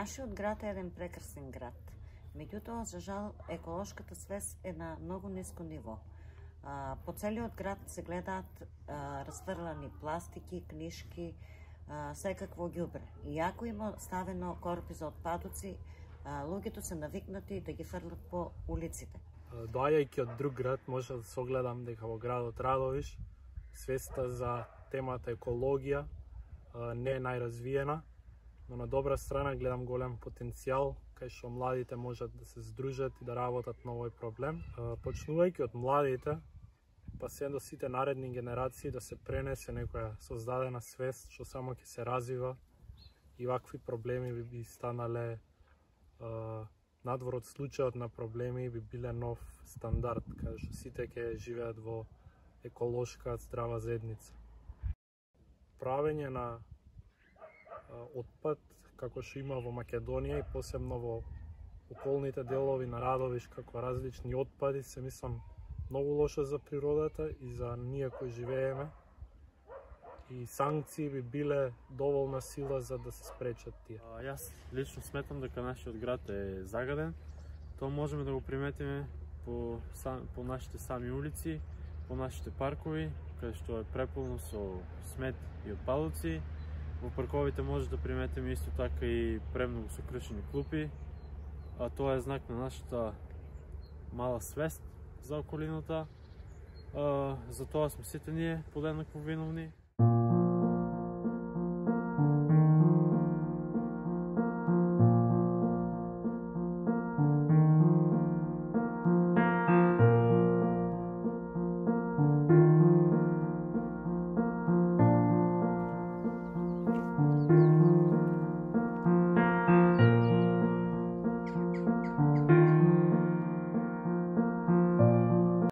Нашиот град е еден прекрасен град. Меѓутоа, за жал, еколошката свест е на многу ниско ниво. По целиот град се гледаат разфрлани пластики, книшки, секакво ѓубре. Иако има ставено корпи за отпадоци, луѓето се навикнати да ги фрлат по улиците. Доаѓајќи од друг град, може да согледам дека во градот Радовиш свеста за темата екологија не е најразвиена, но на добра страна гледам голем потенцијал кај што младите можат да се здружат и да работат на овој проблем. Почнувајќи од младите, па се до сите наредни генерации да се пренесе некоја создадена свест што само ќе се развива и вакви проблеми би станале надвор од случајот на проблеми би биле нов стандард, кај што сите ќе живеат во еколошка здрава заедница. Правење на отпад, како што има во Македонија и посебно во околните делови на Радовиш, како различни отпади, се мислам многу лошо за природата и за ние кои живееме. И санкции би биле доволна сила за да се спречат тие. Јас лично сметам дека нашиот град е загаден. Тоа можеме да го приметиме по нашите сами улици, по нашите паркови, каде што е преполно со смет и отпадоци. Во парковите може да приметиме исто така и премногу со кршени клупи, а тоа е знак на нашата мала свест за околината. За тоа сме сите ние подеднакво виновни.